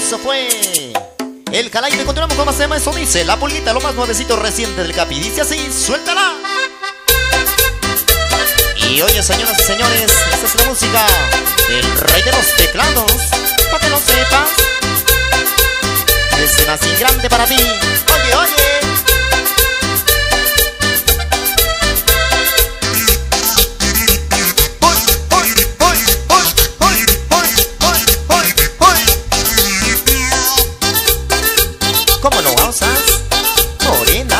Eso fue el Calaime. Continuamos con más temas. Eso dice La Pulguita, lo más nuevecito reciente del Capi. Dice así, suéltala. Y oye, señoras y señores, esta es la música del rey de los teclados. Para que lo sepas, es así grande para ti. Oye, oye. ¿Cómo lo gozas, morena?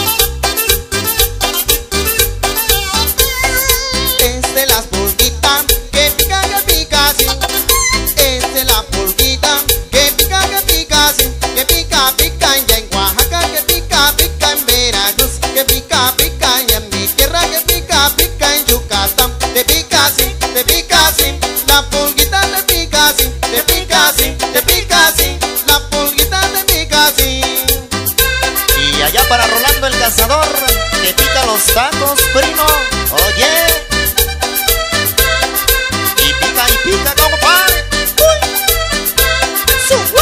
Es de las pulguitas que pica, sí. Es de la pulguita que pica, sí. Que pica, pica ya en Oaxaca, que pica, pica en Veracruz, que pica, pica ya en mi tierra, que pica, pica en Yucatán. Te pica, sí, la pulguita te pica, sí, te pica, sí, la pulguita te pica, sí. Y allá para Rolando el Cazador, que pica los tacos, primo. Oye. Y pica como pan. ¡Uy! ¡Suwa!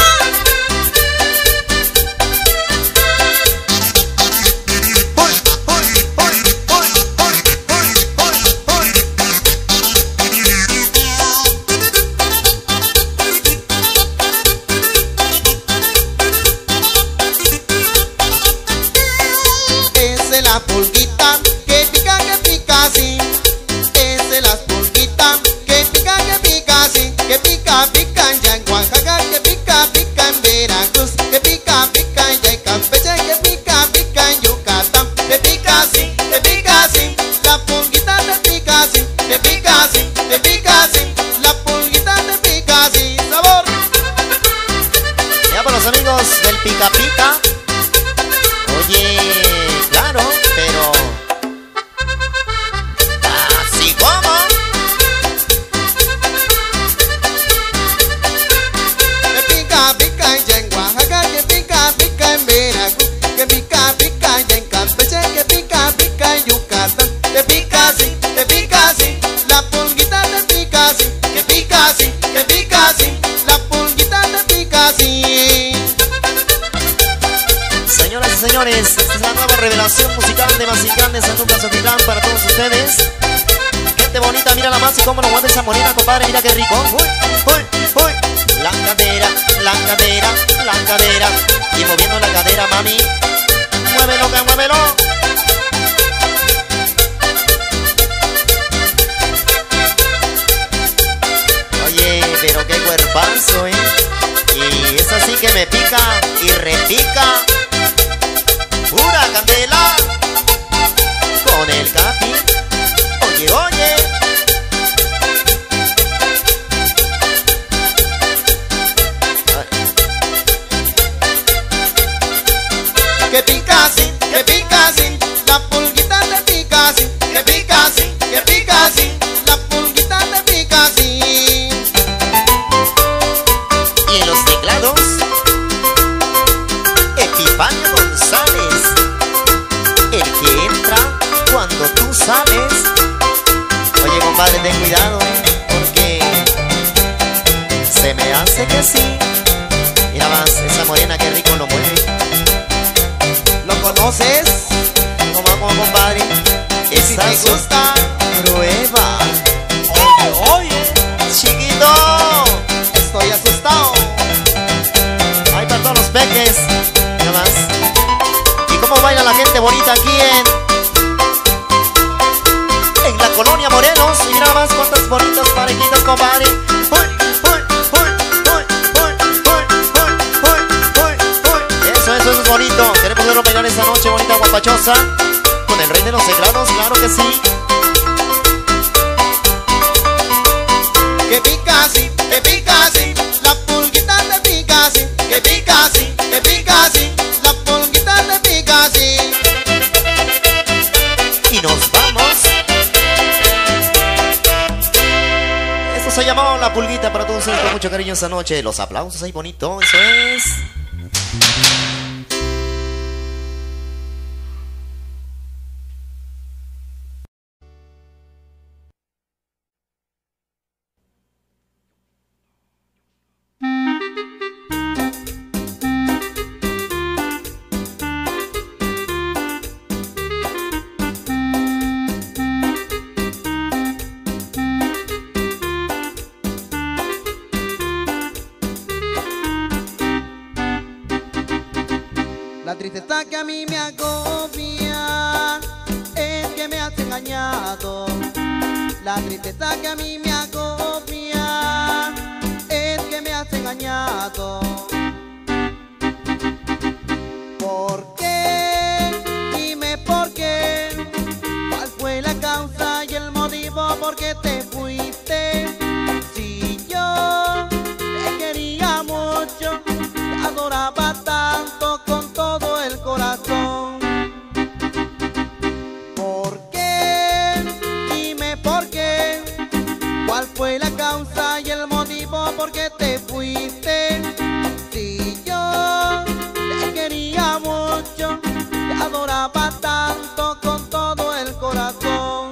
Es de la pulguita que pica, sí. Es de las pulguitas que pica, sí. Que pica, pica ya en Oaxaca, que pica, pica en Veracruz, que pica, pica ya en Campeche, que pica, pica en Yucatán. Te pica, sí, la pulguita te pica, sí. Te pica, sí, la pulguita te pica, sí. Sabor. Ya para los amigos del Pica Pica. Oye, claro, pero así como Que pica, pica ya en Oaxaca, que pica, pica en Veracruz, que pica, pica ya en Campeche, que pica, pica en Yucatán. Te pica, sí, la pulguita te pica, sí. Que pica, sí, la pulguita te pica, sí. señoras y señores, esta es la nueva revelación musical de Mazatlán, de San Lucas Otitlán para todos ustedes. Gente bonita, mira la más y cómo lo mueve esa morena, compadre, mira qué rico. Uy, uy, uy. La cadera, la cadera, la cadera. Y moviendo la cadera, mami. Muévelo, que muévelo. Oye, pero qué cuerpazo, Y es así que me pica y repica. Pura candela con el Capi. Oye, oye. Que pica, sí, la pulguita te pica, sí. Que pica, sí, la pulguita te pica, sí. Y en los teclados, Epifanio González, el que entra cuando tú sales. Oye, compadre, ten cuidado, porque se me hace que sí. Mira más, esa morena que rico lo mueve. ¿Lo conoces? ¿Cómo, compadre? Y si te Esa gusta, prueba. oye, Chiquito, estoy asustado. ahí para todos los peques. Mira más. ¿Y cómo baila la gente bonita aquí en la colonia Morelos? Y mira más cuántas bonitas parejitas, compadre. Uy, uy, uy, uy, uy, uy, uy, uy, uy. Eso es bonito. Queremos verlo bailar esa noche bonita, guapachosa, con el rey de los teclados, claro que sí. Que pica, sí, la pulguita te pica, sí. Que pica, sí, la pulguita te pica, sí. Y nos vamos. Esto se llamó La Pulguita para todos ustedes con mucho cariño esta noche. Los aplausos ahí bonito, eso es. tristeza que a mí me agobia es que me has engañado. La tristeza que a mí me agobia es que me has engañado. ¿Por qué? Dime por qué. ¿Cuál fue la causa y el motivo por qué te fuiste? Si yo te quería mucho, te adoraba tanto con todo el corazón. ¿Por qué? Dime por qué. ¿Cuál fue la causa y el motivo por qué te fuiste? Si yo te quería mucho, te adoraba tanto con todo el corazón.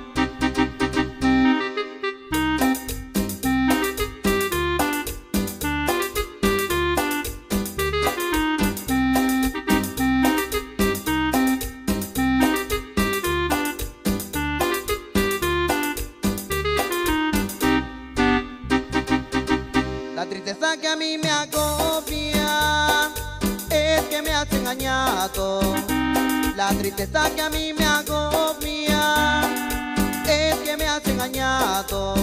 La tristeza que a mí me agobia es que me has engañado. La tristeza que a mí me agobia es que me has engañado.